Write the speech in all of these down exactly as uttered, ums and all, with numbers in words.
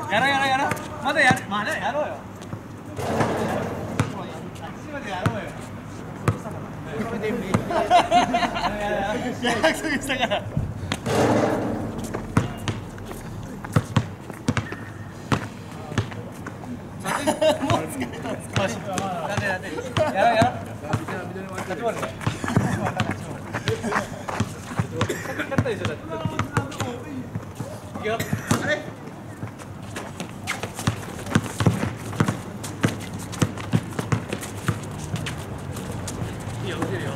やろうやろうやろう。まだやる、まだやろうよ。までやろうよ。これで見える。やろうやろう。約束したから。もう疲れた。よし。やってやって。やろうやろう。勝ちボールね。勝ったでしょだって。いくよ。あれ？いいよ、打てるよ。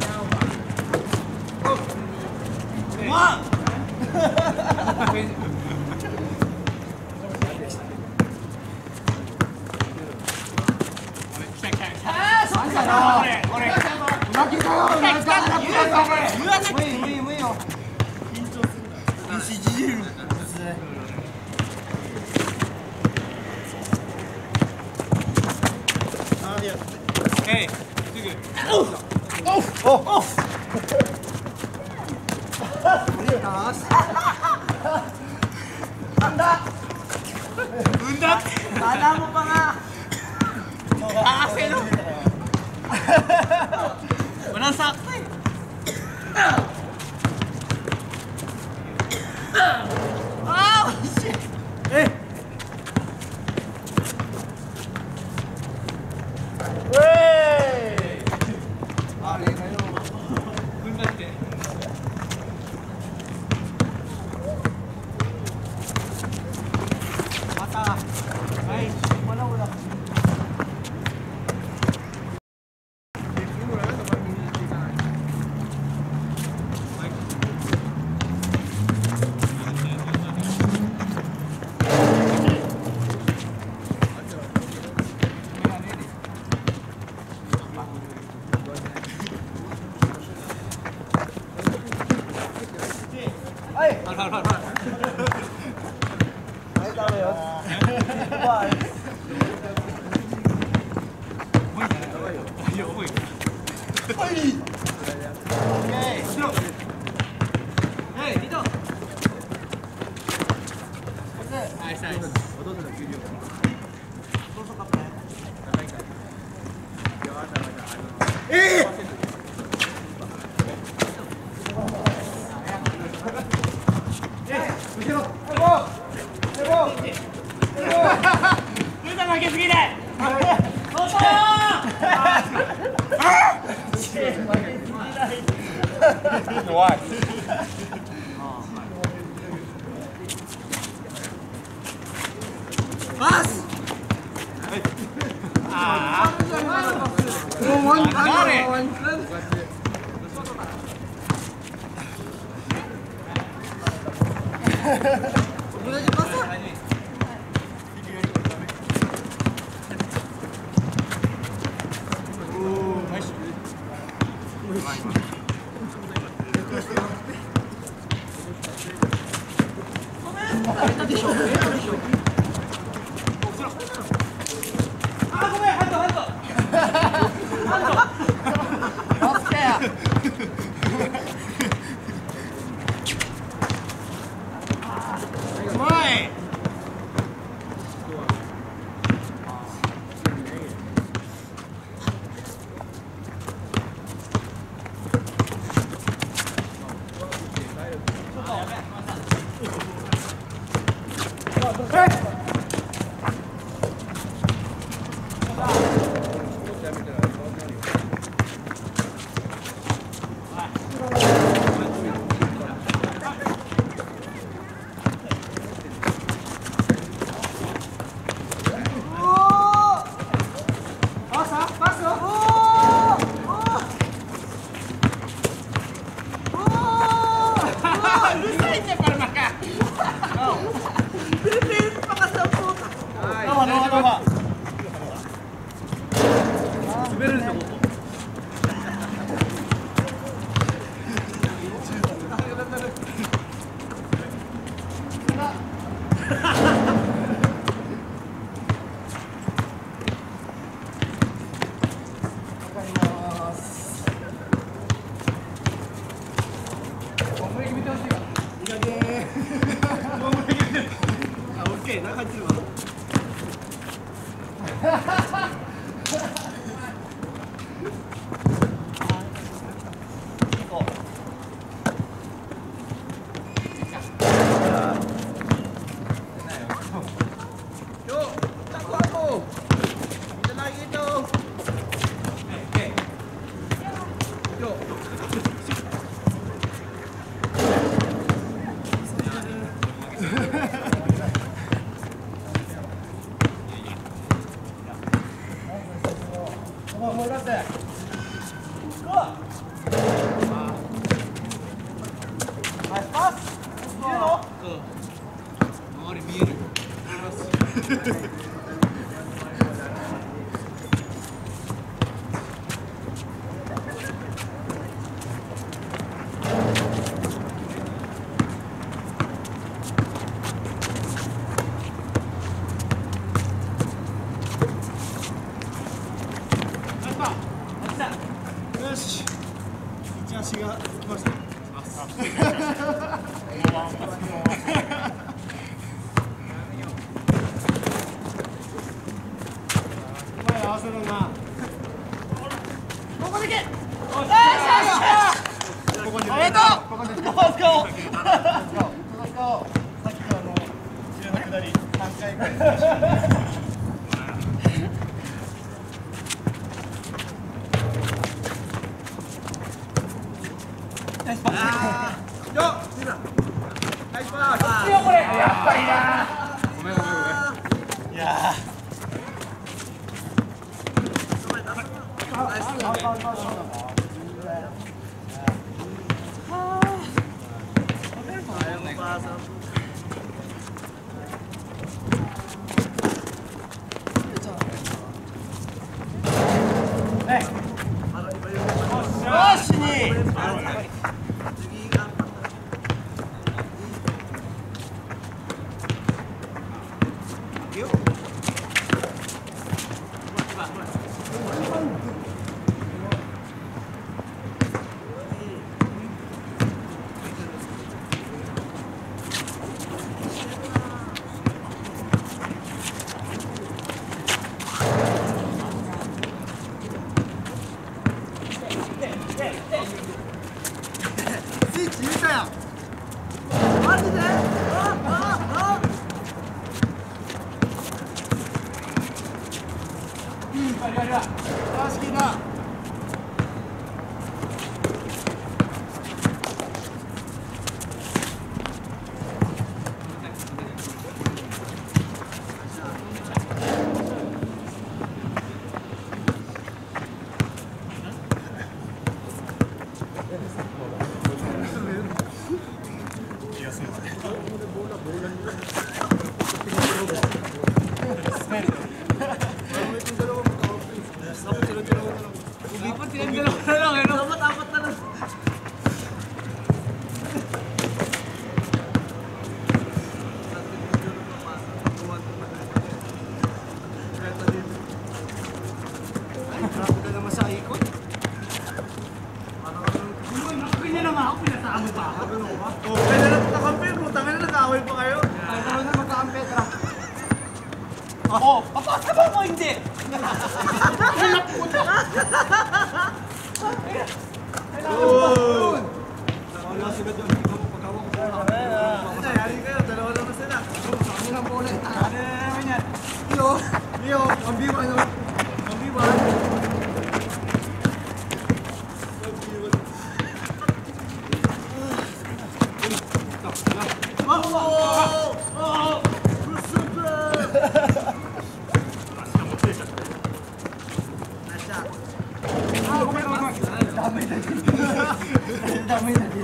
ワン。Alam mo pa nga! Aasin mo! Walang sakto eh! Oh! Shit! Eh! Wey! Alay na yun. Bundat eh. Mata! Ay! Wala wala. Ay! Par, par, par, par. Ay, tama yun. Bye. Uy! Uy! Uy! Okay! Dito! Hey! Dito! Nice, nice. Eh! Why? Pass! Ah! One, one, Okay, nakakadil mo. Yo, takbo ako. Ito lagi ito. Okay. Yo. Come on, hold up there. Go. Nice pass. You know. Go. Mori miru.よし、一足が来ました。前合わせるな。ここでけ。よしよし。ここに。ありがとう。ここで。Let's go。Let's go。さっきのあの中の下り三回ぐらい。ナイスパス。よっ、ナイスパス。強いこれ。やっぱりな。ごめんごめんごめん。いやー。ナイス。よしに。スイッチ入れたやん。マジで？あああ。うん、ありがとう。よし、聞いた。Oh, kaya na nagkakampi, putang ina, nag-aaway pa kayo. Ay, tawag na magkakampi, tara. Oo, papasa ba mo hindi? Anak po na. Oo. Nakawala sila doon, hindi mo pagkawang ko na. Nayari kayo, dalawa naman sila. Sa kanilang bola. Ano na naman yan? Iyo, iyo, ang biwa, no? Ang biwa. Dami na dito.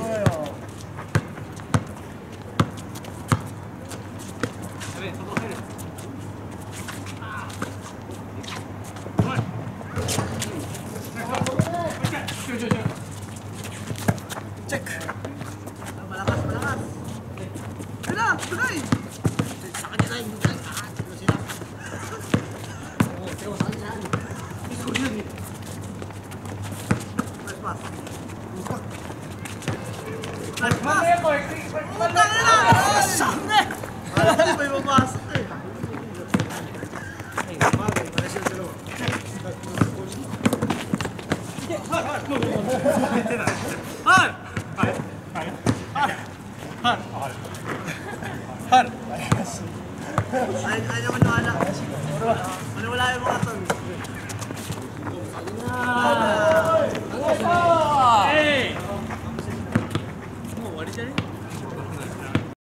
Check. Malakas, malakas. Bila, bilay. Sa kanila yung bilay. Ah, sino sila? Oo, sino sa kanila. Ikaw yun eh. Nice pass. Nice pass. Putang ina! Oh, sakit! Parang hindi pa yung mapasok eh. Han! Han! Han! Ay, ay naman wala. Wala yung mga tol.